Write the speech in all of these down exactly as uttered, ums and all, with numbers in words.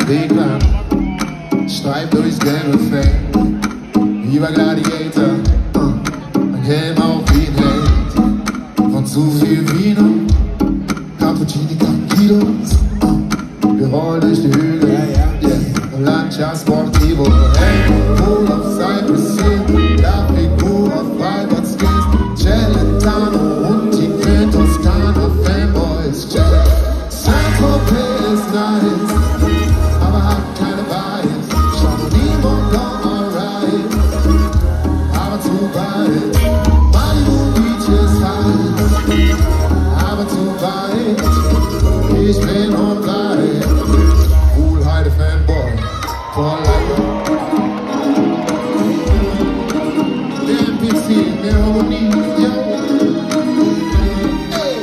Weg lang, streif durchs gelbe Feld. Lieber Gladiator, ein Helm auf wie ein Held. Von zu viel Vino, Cappuccini, Kilos. Wir rollen durch die Hügel, yeah. Landschaft Sportivo. Hey, wohl auf Cypress Hill, La Figura, Freiburg Skills, Celentano und die Queen Toskana, Fanboys, Jazz. Saint-Tropez ist nice, aber hat keine Bias. Chamonix, Mont Blanc, alright, aber zu weit. Malibu Beach ist heiß, aber zu weit. Ich bin und bleib Wohlheide Fanboy, for life. Der N P C, mehr Harmonie, yo. Hey.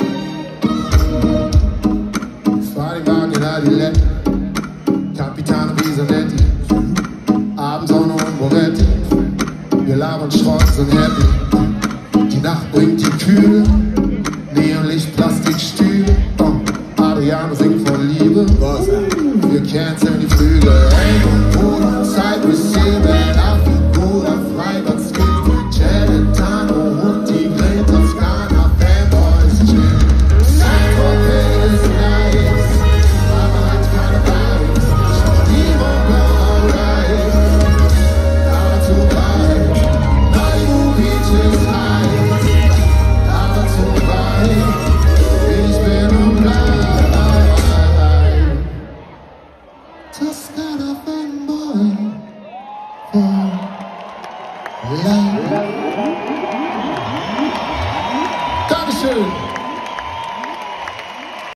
Ich fahr den Wagen in Adiletten, Capitano Bisonetti, Abendsonne und Moretti. Wir labern Schrott, sind happy. Die Nacht bringt die Kühle, Neonlicht, Plastikstühle. Oh, Adriano singt von Liebe.